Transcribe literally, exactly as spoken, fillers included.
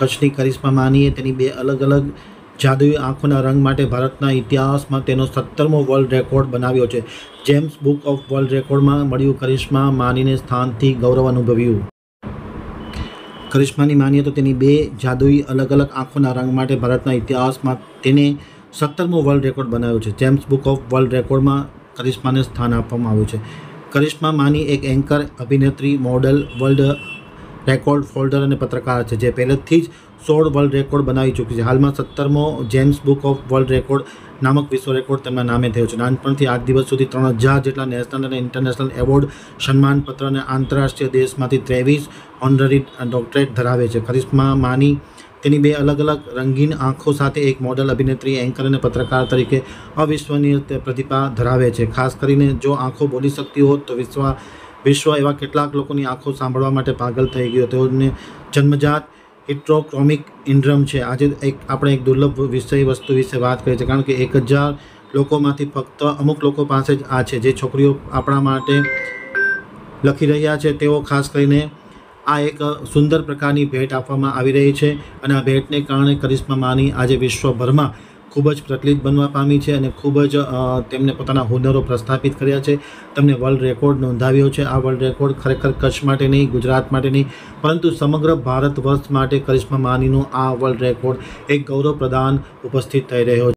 કચ્છની કરિશ્મા માનીએ તેની બે અલગ અલગ જાદુઈ આંખોના રંગ માટે ભારતના ઇતિહાસમાં તેનો સત્તરમો વર્લ્ડ રેકોર્ડ બનાવ્યો છે। જેમ્સ બુક ઓફ વર્લ્ડ રેકોર્ડમાં મળ્યું કરિશ્મા માનીને સ્થાનથી ગૌરવ અનુભવ્યું। કરિશ્માની માનીએ તો તેની બે જાદુઈ અલગ અલગ આંખોના રંગ માટે ભારતના ઇતિહાસમાં તેને સત્તરમો વર્લ્ડ રેકોર્ડ બનાવ્યો છે। જેમ્સ બુક ઓફ વર્લ્ડ રેકોર્ડમાં કરિશ્માને સ્થાન આપવામાં આવ્યું છે। કરિશ્મા માની એક એન્કર, અભિનેત્રી, મોડલ, વર્લ્ડ રેકોર્ડ હોલ્ડર અને પત્રકાર છે, જે પહેલેથી જ સોળ વર્લ્ડ રેકોર્ડ બનાવી ચૂકી છે। હાલમાં સત્તરમો James book of world record નામક વિશ્વ રેકોર્ડ તેમના નામે થયો છે। નાનપણથી આજ દિવસ સુધી ત્રણ હજાર જેટલા નેશનલ અને ઇન્ટરનેશનલ એવોર્ડ, સન્માનપત્ર અને આંતરરાષ્ટ્રીય દેશમાંથી ત્રેવીસ ઓનરરી ડોક્ટરેટ ધરાવે છે। કરિશ્મા માની તેની બે અલગ અલગ રંગીન આંખો સાથે એક મોડલ, અભિનેત્રી, એન્કર અને પત્રકાર તરીકે અવિશ્વનીય પ્રતિભા ધરાવે છે। ખાસ કરીને જો આંખો બોલી શકતી હોત તો વિશ્વ વિશ્વ એવા કેટલાક લોકોની આંખો સાંભળવા માટે પાગલ થઈ ગયો। તેઓને જન્મજાત હિટ્રોક્રોમિક ઇન્ડ્રમ છે। આજે એક આપણે એક દુર્લભ વિષય વસ્તુ વિશે વાત કરીએ છીએ, કારણ કે એક હજાર લોકોમાંથી ફક્ત અમુક લોકો પાસે જ આ છે। જે છોકરીઓ આપણા માટે લખી રહ્યા છે તેઓ ખાસ કરીને આ એક સુંદર પ્રકારની ભેટ આપવામાં આવી રહી છે, અને આ ભેટને કારણે કરિશ્મા માની આજે વિશ્વભરમાં ખૂબ જ પ્રચલિત બનવા પામી છે અને ખૂબ જ તેમને પોતાના હુનરો પ્રસ્થાપિત કર્યા છે। તેમને વર્લ્ડ રેકોર્ડ નોંધાવ્યો છે। આ વર્લ્ડ રેકોર્ડ ખરેખર કચ્છ માટે નહીં, ગુજરાત માટે નહીં, પરંતુ સમગ્ર ભારત વર્ષ માટે કરિશ્મા માનીનો આ વર્લ્ડ રેકોર્ડ એક ગૌરવ પ્રદાન ઉપસ્થિત થઈ રહ્યો છે।